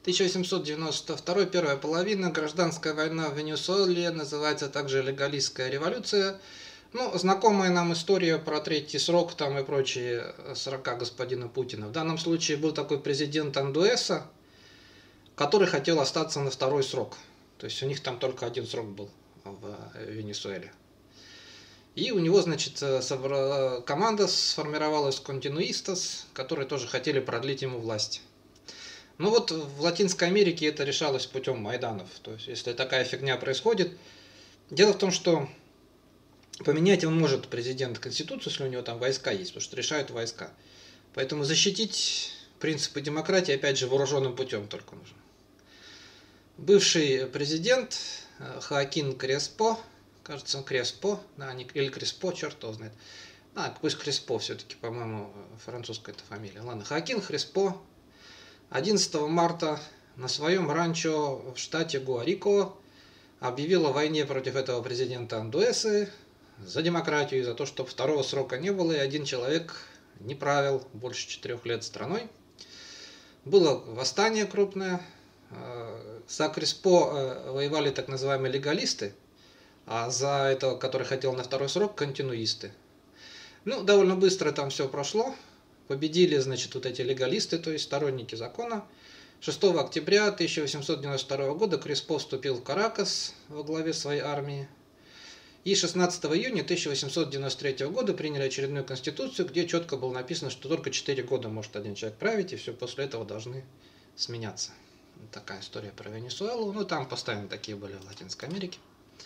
1892, первая половина, гражданская война в Венесуэле, называется также легалистская революция. Ну, знакомая нам история про третий срок там и прочие срока господина Путина. В данном случае был такой президент Андуэса, который хотел остаться на второй срок. То есть у них там только один срок был в Венесуэле. И у него, значит, команда сформировалась континуистас, которые тоже хотели продлить ему власть. Ну вот в Латинской Америке это решалось путем майданов. То есть если такая фигня происходит. Дело в том, что поменять он может президент Конституцию, если у него там войска есть, потому что решают войска. Поэтому защитить принципы демократии, опять же, вооруженным путем только нужно. Бывший президент Хоакин Креспо, кажется, он Креспо, да, или Креспо, черт его знает. Пусть Креспо все-таки, по-моему, французская это фамилия. Ладно, Хоакин Креспо 11 марта на своем ранчо в штате Гуарико объявил о войне против этого президента Андуэсы за демократию и за то, чтобы второго срока не было, и один человек не правил больше 4 лет страной. Было восстание крупное. За Креспо воевали так называемые легалисты, а за этого, который хотел на второй срок, континуисты. Ну, довольно быстро там все прошло. Победили, значит, вот эти легалисты, то есть сторонники закона. 6 октября 1892 года Креспо вступил в Каракас во главе своей армии. И 16 июня 1893 года приняли очередную конституцию, где четко было написано, что только 4 года может один человек править, и все после этого должны сменяться. Вот такая история про Венесуэлу. Ну, там постоянно такие были в Латинской Америке.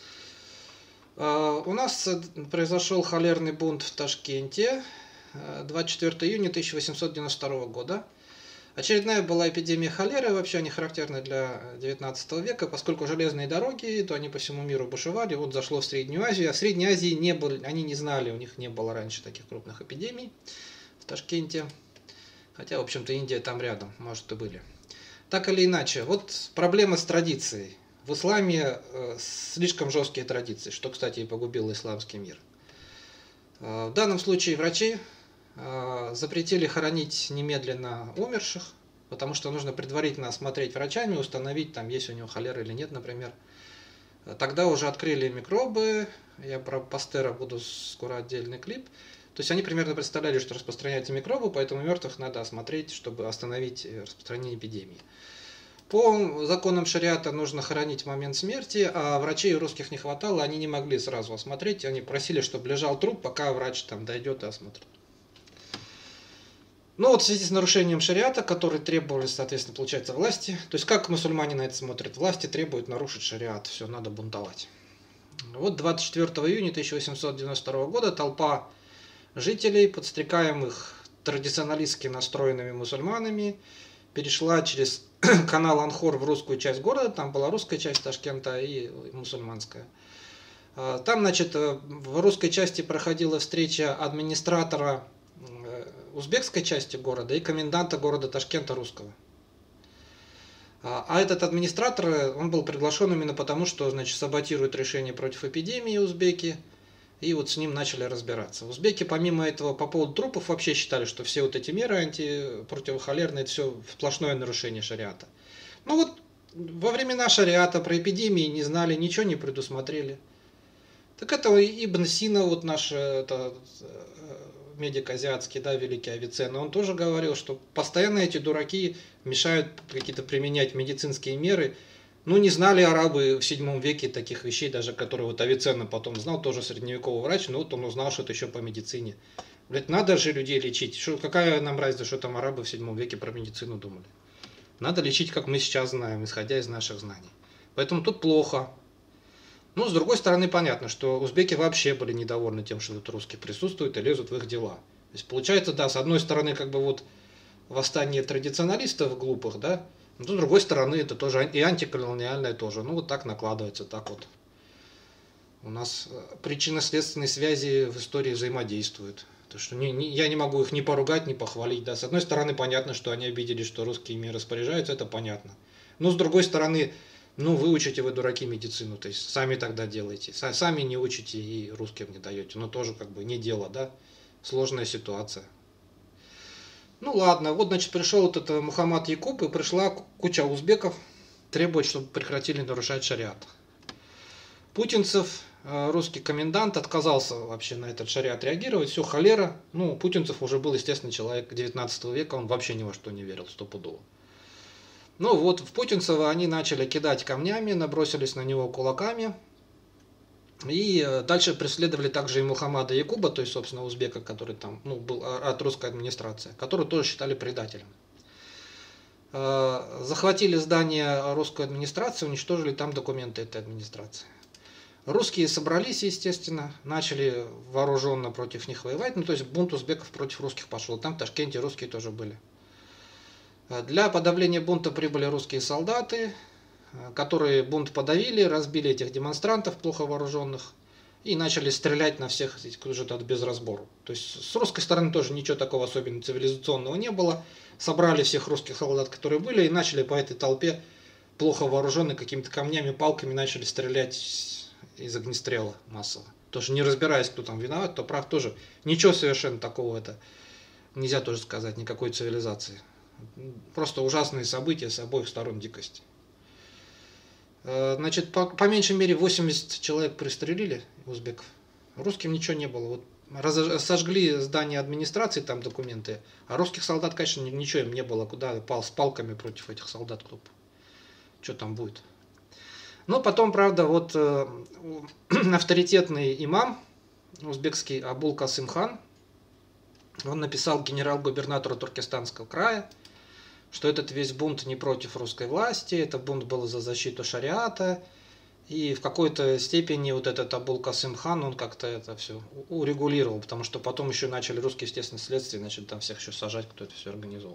У нас произошел холерный бунт в Ташкенте 24 июня 1892 года. Очередная была эпидемия холеры, вообще они характерны для 19 века, поскольку железные дороги, то они по всему миру бушевали, вот зашло в Среднюю Азию, а в Средней Азии не было, они не знали, у них не было раньше таких крупных эпидемий в Ташкенте, хотя, в общем-то, Индия там рядом, может, и были. Так или иначе, вот проблема с традицией. В исламе слишком жесткие традиции, что, кстати, и погубило исламский мир. В данном случае врачи запретили хоронить немедленно умерших, потому что нужно предварительно осмотреть врачами, установить, там есть у него холера или нет, например. Тогда уже открыли микробы, я про Пастера буду скоро отдельный клип. То есть они примерно представляли, что распространяются микробы, поэтому мертвых надо осмотреть, чтобы остановить распространение эпидемии. По законам шариата нужно хоронить в момент смерти, а врачей русских не хватало, они не могли сразу осмотреть, они просили, чтобы лежал труп, пока врач там дойдет и осмотрит. Ну вот в связи с нарушением шариата, который требовали, соответственно, получается, власти, то есть как мусульмане на это смотрят, власти требуют нарушить шариат, все, надо бунтовать. Вот 24 июня 1892 года толпа жителей, подстрекаемых традиционалистски настроенными мусульманами, перешла через канал Анхор в русскую часть города, там была русская часть Ташкента и мусульманская. Там, значит, в русской части проходила встреча администратора узбекской части города и коменданта города Ташкента русского. А этот администратор, он был приглашен именно потому, что, значит, саботирует решение против эпидемии узбеки, и вот с ним начали разбираться. Узбеки, помимо этого, по поводу трупов вообще считали, что все вот эти меры противохолерные, это все сплошное нарушение шариата. Ну вот, во времена шариата про эпидемии не знали, ничего не предусмотрели. Так это Ибн Сина, вот наш медик азиатский, да, великий Авиценна, он тоже говорил, что постоянно эти дураки мешают какие-то применять медицинские меры. Ну, не знали арабы в 7 веке таких вещей, даже которые вот Авиценна потом знал, тоже средневековый врач, но вот он узнал что-то еще по медицине. Блять, надо же людей лечить. Какая нам разница, что там арабы в 7 веке про медицину думали? Надо лечить, как мы сейчас знаем, исходя из наших знаний. Поэтому тут плохо. Ну, с другой стороны, понятно, что узбеки вообще были недовольны тем, что тут русские присутствуют и лезут в их дела. То есть, получается, да, с одной стороны, как бы вот восстание традиционалистов глупых, да, но с другой стороны, это тоже и антиколониальное тоже. Ну, вот так накладывается, так вот. У нас причинно-следственные связи в истории взаимодействуют. То, что я не могу их ни поругать, ни похвалить. Да. С одной стороны, понятно, что они обиделись, что русские ими распоряжаются, это понятно. Но с другой стороны, ну, вы учите, вы дураки, медицину, то есть сами тогда делаете. Сами не учите и русским не даете. Но тоже как бы не дело, да. Сложная ситуация. Ну ладно, вот, значит, пришел вот это Мухаммад Якуб, и пришла куча узбеков требовать, чтобы прекратили нарушать шариат. Путинцев, русский комендант, отказался вообще на этот шариат реагировать. Все, холера. Ну, Путинцев уже был, естественно, человек 19 века, он вообще ни во что не верил, стопудово. Ну вот, в Путинцева они начали кидать камнями, набросились на него кулаками. И дальше преследовали также и Мухаммада Якуба, то есть, собственно, узбека, который там, ну, был от русской администрации, которого тоже считали предателем. Захватили здание русской администрации, уничтожили там документы этой администрации. Русские собрались, естественно, начали вооруженно против них воевать, ну, то есть бунт узбеков против русских пошел. Там в Ташкенте русские тоже были. Для подавления бунта прибыли русские солдаты, которые бунт подавили, разбили этих демонстрантов плохо вооруженных и начали стрелять на всех уже без разбору. То есть с русской стороны тоже ничего такого особенно цивилизационного не было. Собрали всех русских солдат, которые были, и начали по этой толпе, плохо вооруженные какими-то камнями, палками, начали стрелять из огнестрела массово. Тоже не разбираясь, кто там виноват, кто прав, тоже ничего совершенно такого это нельзя тоже сказать, никакой цивилизации. Просто ужасные события с обоих сторон дикости. Значит, по меньшей мере 80 человек пристрелили узбеков. Русским ничего не было. Вот сожгли здание администрации, там документы, а русских солдат, конечно, ничего им не было. Куда с палками против этих солдат, кто что там будет. Но потом, правда, вот авторитетный имам узбекский Абул Касым хан, он написал генерал-губернатору Туркестанского края, что этот весь бунт не против русской власти, это бунт был за защиту шариата, и в какой-то степени вот этот Абул Касым хан, он как-то это все урегулировал, потому что потом еще начали русские, естественно, следствие, начали там всех еще сажать, кто это все организовал.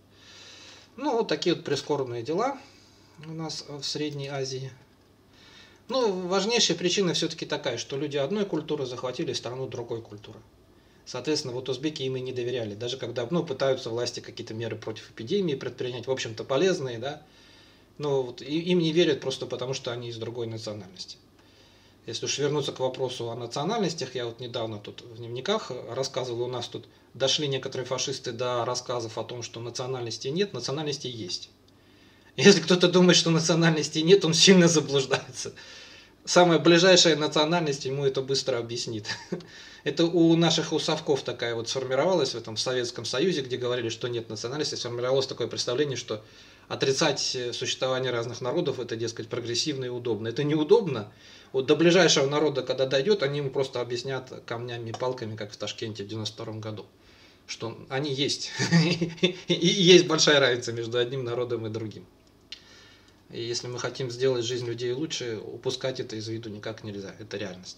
Ну, вот такие вот прискорбные дела у нас в Средней Азии. Ну, важнейшая причина все-таки такая, что люди одной культуры захватили страну другой культуры. Соответственно, вот узбеки им и не доверяли. Даже когда пытаются власти какие-то меры против эпидемии предпринять, в общем-то полезные, да, но вот им не верят просто потому, что они из другой национальности. Если уж вернуться к вопросу о национальностях, я вот недавно тут в дневниках рассказывал, у нас тут дошли некоторые фашисты до рассказов о том, что национальности нет, национальности есть. Если кто-то думает, что национальности нет, он сильно заблуждается. Самая ближайшая национальность ему это быстро объяснит. Это у наших усовков такая вот сформировалась в этом Советском Союзе, где говорили, что нет национальности, сформировалось такое представление, что отрицать существование разных народов это, дескать, прогрессивно и удобно. Это неудобно. Вот до ближайшего народа, когда дойдет, они ему просто объяснят камнями и палками, как в Ташкенте в 92 году, что они есть. И есть большая разница между одним народом и другим. И если мы хотим сделать жизнь людей лучше, упускать это из виду никак нельзя. Это реальность.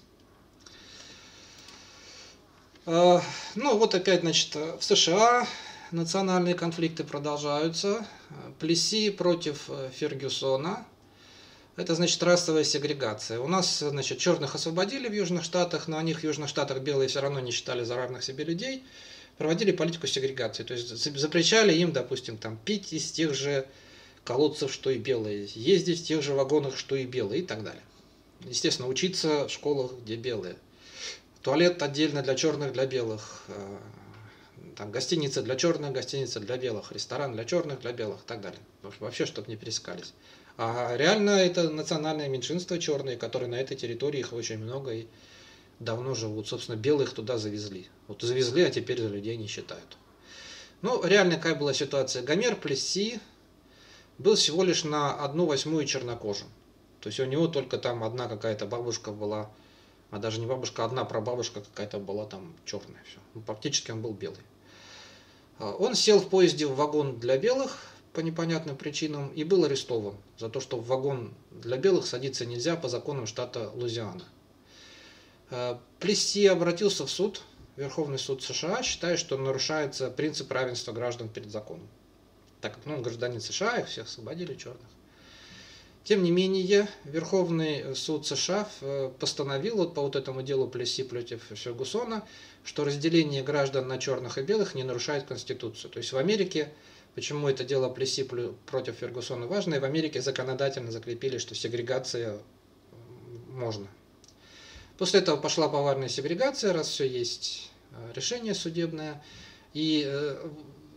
Ну вот опять, значит, в США национальные конфликты продолжаются. Плесси против Фергюсона. Это, значит, расовая сегрегация. У нас, значит, черных освободили в Южных Штатах, но они в Южных Штатах белые все равно не считали за равных себе людей. Проводили политику сегрегации. То есть запрещали им, допустим, там, пить из тех же колодцев, что и белые, ездить в тех же вагонах, что и белые, и так далее. Естественно, учиться в школах, где белые. Туалет отдельно для черных, для белых. Там гостиница для черных, гостиница для белых. Ресторан для черных, для белых, и так далее. Вообще, чтобы не пересекались. А реально это национальное меньшинство черные, которые на этой территории, их очень много и давно живут. Собственно, белых туда завезли. Вот завезли, а теперь за людей не считают. Ну, реально какая была ситуация. Гомер Плесси был всего лишь на 1/8 чернокожим. То есть у него только там одна какая-то бабушка была, а даже не бабушка, одна прабабушка какая-то была там черная. Все. Фактически он был белый. Он сел в поезде в вагон для белых по непонятным причинам и был арестован за то, что в вагон для белых садиться нельзя по законам штата Луизиана. Плесси обратился в суд, Верховный суд США, считая, что нарушается принцип равенства граждан перед законом. Так как он гражданин США, их всех освободили, черных. Тем не менее, Верховный суд США постановил вот по вот этому делу Плесси против Фергюсона, что разделение граждан на черных и белых не нарушает Конституцию. То есть в Америке, почему это дело Плесси против Фергюсона важно, и в Америке законодательно закрепили, что сегрегация можно. После этого пошла повальная сегрегация, раз все есть решение судебное, и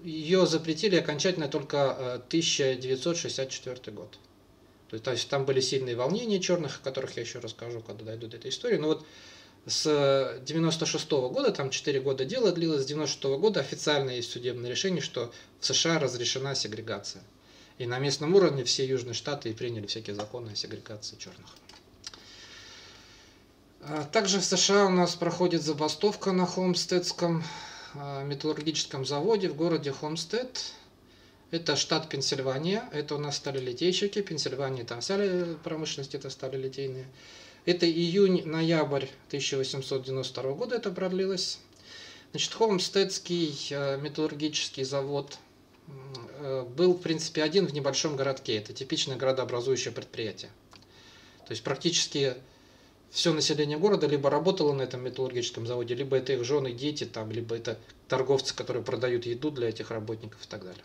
ее запретили окончательно только 1964 год. То есть там были сильные волнения черных, о которых я еще расскажу, когда дойду до этой истории. Но вот с 96 года, там 4 года дела длилось, с 96 года официально есть судебное решение, что в США разрешена сегрегация. И на местном уровне все южные штаты приняли всякие законы о сегрегации черных. Также в США у нас проходит забастовка на Холмстедском металлургическом заводе в городе Холмстед. Это штат Пенсильвания, это у нас сталелитейщики, Пенсильвания, там вся промышленность, это сталелитейные. Это июнь-ноябрь 1892 года это продлилось. Значит, Холмстедский металлургический завод был, в принципе, один в небольшом городке. Это типичное градообразующее предприятие. То есть практически все население города либо работало на этом металлургическом заводе, либо это их жены, дети, там, либо это торговцы, которые продают еду для этих работников и так далее.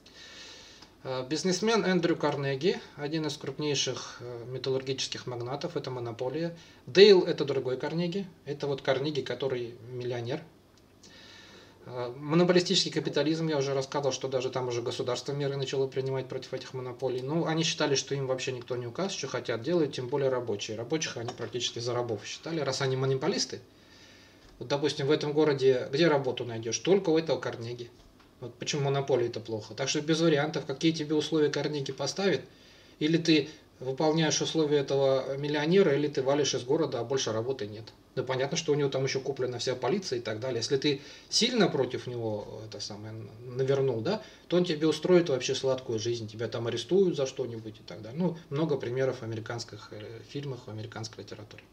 Бизнесмен Эндрю Карнеги, один из крупнейших металлургических магнатов, это монополия. Дейл – это другой Карнеги, это вот Карнеги, который миллионер. Монополистический капитализм, я уже рассказывал, что даже там уже государство меры начало принимать против этих монополий. Ну, они считали, что им вообще никто не указ, что хотят делают, тем более рабочие. Рабочих они практически за рабов считали, раз они монополисты. Вот, допустим, в этом городе где работу найдешь? Только у этого Карнеги. Вот почему монополия это плохо. Так что без вариантов, какие тебе условия Карнеги поставит. Или ты выполняешь условия этого миллионера, или ты валишь из города, а больше работы нет. Да понятно, что у него там еще куплена вся полиция и так далее. Если ты сильно против него это самое навернул, да, то он тебе устроит вообще сладкую жизнь. Тебя там арестуют за что-нибудь и так далее. Ну, много примеров в американских фильмах, в американской литературе.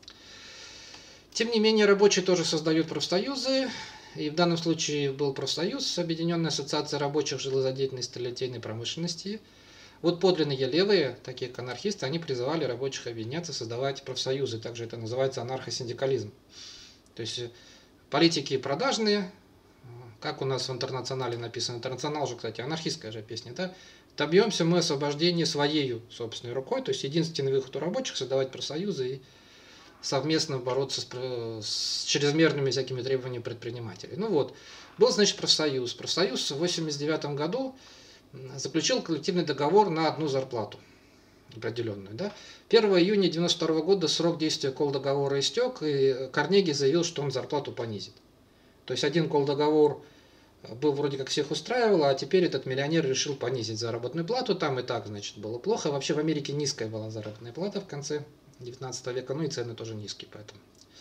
Тем не менее, рабочие тоже создают профсоюзы. И в данном случае был профсоюз, Объединенная ассоциация рабочих железодельной и сталелитейной промышленности. Вот подлинные левые, такие как анархисты, они призывали рабочих объединяться, создавать профсоюзы. Также это называется анархосиндикализм. То есть политики продажные, как у нас в «Интернационале» написано. «Интернационал» же, кстати, анархистская же песня, да? Добьемся мы освобождения своей собственной рукой. То есть единственный выход у рабочих – создавать профсоюзы и совместно бороться с чрезмерными всякими требованиями предпринимателей. Ну вот, был, значит, профсоюз. Профсоюз в 1989 году заключил коллективный договор на одну зарплату определенную. Да? 1 июня 1992 года срок действия колл-договора истек, и Карнеги заявил, что он зарплату понизит. То есть один колл-договор был вроде как всех устраивал, а теперь этот миллионер решил понизить заработную плату. Там и так, значит, было плохо. Вообще в Америке низкая была заработная плата в конце 19 века, ну и цены тоже низкие, поэтому.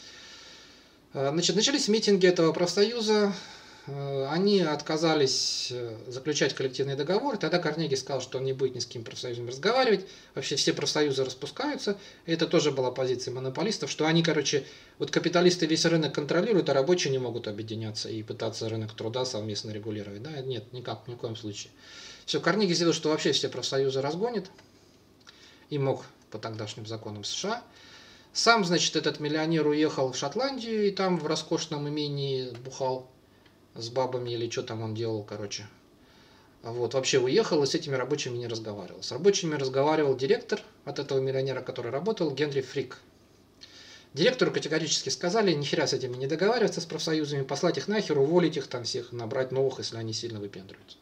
Значит, начались митинги этого профсоюза, они отказались заключать коллективный договор, тогда Карнеги сказал, что он не будет ни с каким профсоюзом разговаривать, вообще все профсоюзы распускаются, и это тоже была позиция монополистов, что они, короче, вот капиталисты весь рынок контролируют, а рабочие не могут объединяться и пытаться рынок труда совместно регулировать, да, нет, никак, ни в коем случае. Все, Карнеги заявил, что вообще все профсоюзы разгонит, и мог по тогдашним законам США. Сам, значит, этот миллионер уехал в Шотландию и там в роскошном имении бухал с бабами или что там он делал, короче. Вот, вообще уехал и с этими рабочими не разговаривал. С рабочими разговаривал директор от этого миллионера, который работал, Генри Фрик. Директору категорически сказали, нихера с этими не договариваться, с профсоюзами, послать их нахер, уволить их там всех, набрать новых, если они сильно выпендриваются.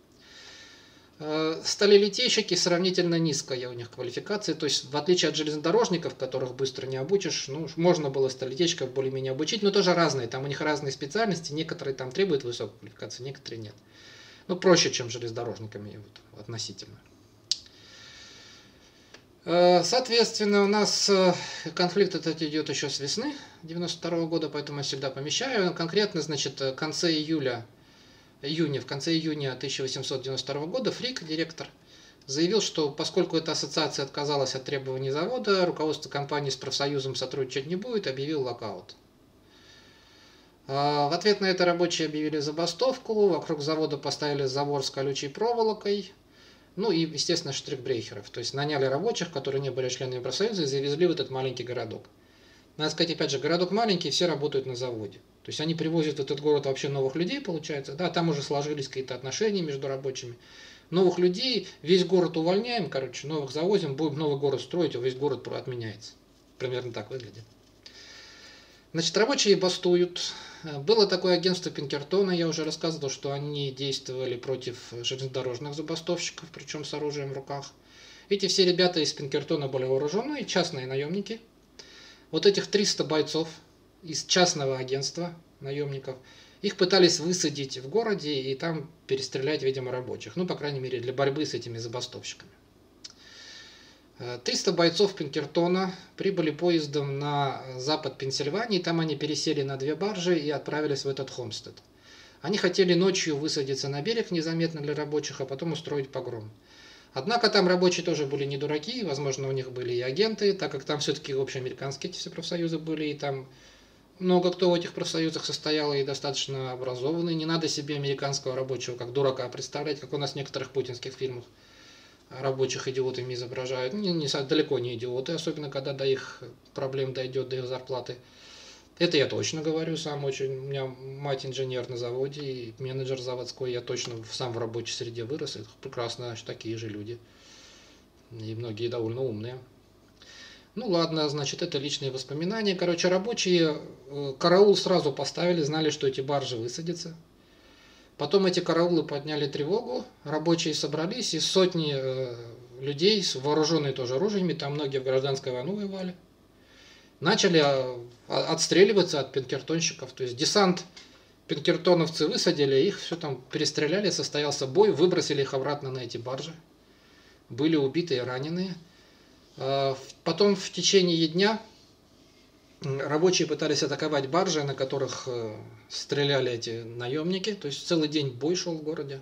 Сталелитейщики сравнительно низкая у них квалификация, то есть в отличие от железнодорожников, которых быстро не обучишь, ну, можно было сталелитейщиков более-менее обучить, но тоже разные, там у них разные специальности, некоторые там требуют высокой квалификации, некоторые нет. Ну, проще, чем железнодорожниками вот, относительно. Соответственно, у нас конфликт этот идет еще с весны 92 года, поэтому я всегда помещаю. Конкретно, значит, в конце июня 1892 года Фрик, директор, заявил, что поскольку эта ассоциация отказалась от требований завода, руководство компании с профсоюзом сотрудничать не будет, объявил локаут. В ответ на это рабочие объявили забастовку, вокруг завода поставили забор с колючей проволокой, ну и, естественно, штрихбрейхеров. То есть наняли рабочих, которые не были членами профсоюза, и завезли в этот маленький городок. Надо сказать, опять же, городок маленький, все работают на заводе. То есть они привозят в этот город вообще новых людей, получается. Да, там уже сложились какие-то отношения между рабочими. Новых людей, весь город увольняем, короче, новых завозим, будем новый город строить, а весь город отменяется. Примерно так выглядит. Значит, рабочие бастуют. Было такое агентство Пинкертона, я уже рассказывал, что они действовали против железнодорожных забастовщиков, причем с оружием в руках. Эти все ребята из Пинкертона были вооружены, частные наемники. Вот этих 300 бойцов из частного агентства наемников, их пытались высадить в городе и там перестрелять, видимо, рабочих. Ну, по крайней мере, для борьбы с этими забастовщиками. 300 бойцов Пинкертона прибыли поездом на запад Пенсильвании, там они пересели на 2 баржи и отправились в этот Хомстед. Они хотели ночью высадиться на берег незаметно для рабочих, а потом устроить погром. Однако там рабочие тоже были не дураки, возможно, у них были и агенты, так как там все-таки общеамериканские эти все профсоюзы были, и там много кто в этих профсоюзах состоял и достаточно образованный. Не надо себе американского рабочего как дурака представлять, как у нас в некоторых путинских фильмах рабочих идиотами изображают. Далеко не идиоты, особенно когда до их проблем дойдет, до их зарплаты. Это я точно говорю сам очень. У меня мать инженер на заводе и менеджер заводской. Я точно сам в рабочей среде вырос. Это прекрасно, такие же люди. И многие довольно умные. Ну ладно, значит, это личные воспоминания. Короче, рабочие караул сразу поставили, знали, что эти баржи высадятся. Потом эти караулы подняли тревогу, рабочие собрались, и сотни людей, вооруженные тоже оружиями, там многие в гражданскую войну воевали, начали отстреливаться от пинкертонщиков. То есть десант пинкертоновцы высадили, их все там перестреляли, состоялся бой, выбросили их обратно на эти баржи. Были убиты и раненые. Потом в течение дня рабочие пытались атаковать баржи, на которых стреляли эти наемники. То есть целый день бой шел в городе.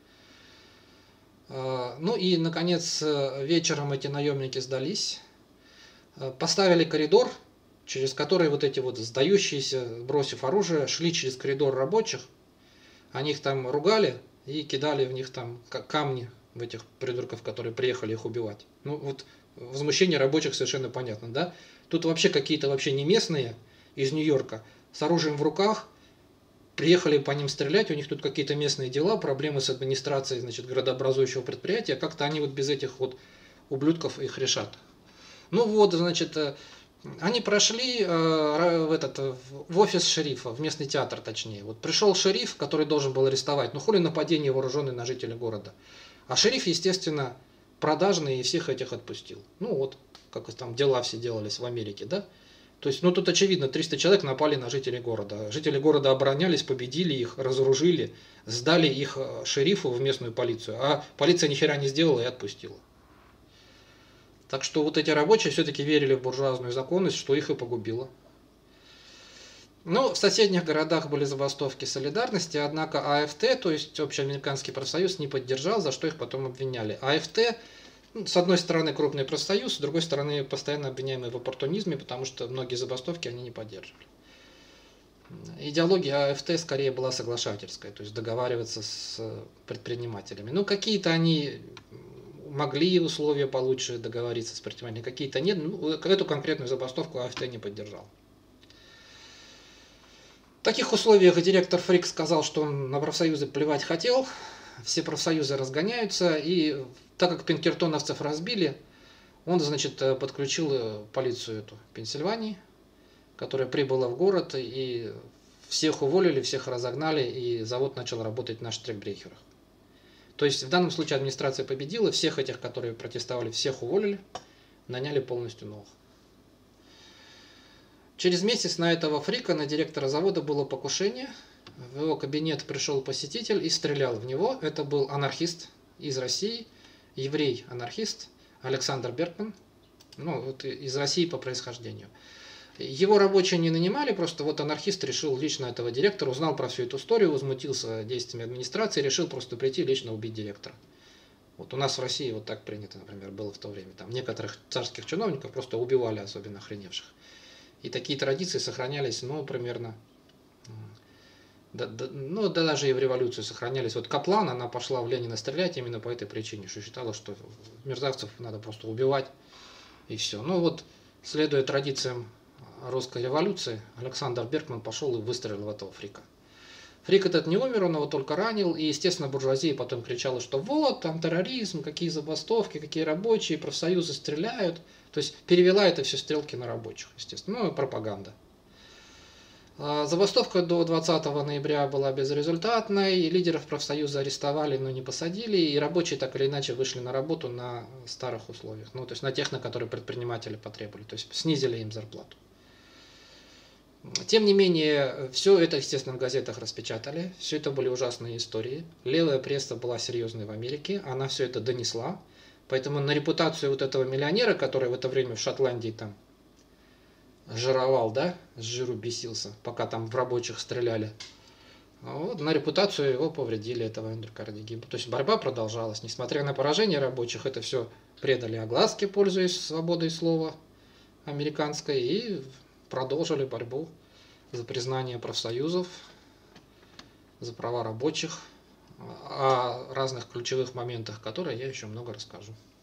Ну и, наконец, вечером эти наемники сдались. Поставили коридор, через который вот эти вот сдающиеся, бросив оружие, шли через коридор рабочих. Они их там ругали и кидали в них там камни, в этих придурков, которые приехали их убивать. Ну вот возмущение рабочих совершенно понятно, да? Тут вообще какие-то вообще не местные из Нью-Йорка с оружием в руках приехали по ним стрелять, у них тут какие-то местные дела, проблемы с администрацией, значит, градообразующего предприятия, как-то они вот без этих вот ублюдков их решат. Ну вот, значит, они прошли в офис шерифа, в местный театр точнее. Вот пришел шериф, который должен был арестовать, ну хули нападение вооруженное на жителей города. А шериф, естественно, продажный и всех этих отпустил. Ну вот, как там дела все делались в Америке, да? То есть, ну тут очевидно, 300 человек напали на жителей города. Жители города оборонялись, победили их, разоружили, сдали их шерифу в местную полицию, а полиция ни хера не сделала и отпустила. Так что вот эти рабочие все-таки верили в буржуазную законность, что их и погубило. Но в соседних городах были забастовки солидарности, однако АФТ, то есть Общеамериканский профсоюз, не поддержал, за что их потом обвиняли. АФТ, с одной стороны, крупный профсоюз, с другой стороны, постоянно обвиняемый в оппортунизме, потому что многие забастовки они не поддерживали. Идеология АФТ скорее была соглашательская, то есть договариваться с предпринимателями. Ну, какие-то они могли условия получше договориться с предпринимателями, какие-то нет. Ну, эту конкретную забастовку АФТ не поддержал. В таких условиях директор Фрик сказал, что он на профсоюзы плевать хотел, все профсоюзы разгоняются, и так как пинкертоновцев разбили, он, значит, подключил полицию эту Пенсильвании, которая прибыла в город, и всех уволили, всех разогнали, и завод начал работать на штрихбрехерах. То есть в данном случае администрация победила, всех этих, которые протестовали, всех уволили, наняли полностью новых. Через месяц на этого Фрика, на директора завода, было покушение. В его кабинет пришел посетитель и стрелял в него. Это был анархист из России, еврей-анархист Александр Бергман, ну, вот из России по происхождению. Его рабочие не нанимали, просто вот анархист решил лично этого директора, узнал про всю эту историю, возмутился действиями администрации, решил просто прийти лично убить директора. Вот у нас в России вот так принято, например, было в то время. Там некоторых царских чиновников просто убивали, особенно охреневших. И такие традиции сохранялись, ну, примерно, даже и в революцию сохранялись. Вот Каплан, она пошла в Ленина стрелять именно по этой причине, что считала, что мерзавцев надо просто убивать, и все. Ну вот, следуя традициям русской революции, Александр Бергман пошел и выстрелил в этого Фрика. Фрик этот не умер, он его только ранил, и, естественно, буржуазия потом кричала, что вот, там терроризм, какие забастовки, какие рабочие, профсоюзы стреляют. То есть перевела это все стрелки на рабочих, естественно, ну и пропаганда. Забастовка до 20 ноября была безрезультатной, лидеров профсоюза арестовали, но не посадили, и рабочие так или иначе вышли на работу на старых условиях, ну то есть на тех, на которые предприниматели потребовали, то есть снизили им зарплату. Тем не менее, все это, естественно, в газетах распечатали, все это были ужасные истории. Левая пресса была серьезной в Америке, она все это донесла, поэтому на репутацию вот этого миллионера, который в это время в Шотландии там жировал, да, с жиру бесился, пока там в рабочих стреляли. Вот, на репутацию его повредили, этого Эндрю Карнеги. То есть борьба продолжалась. Несмотря на поражение рабочих, это все предали огласке, пользуясь свободой слова американской, и продолжили борьбу за признание профсоюзов, за права рабочих, о разных ключевых моментах, которые я еще много расскажу.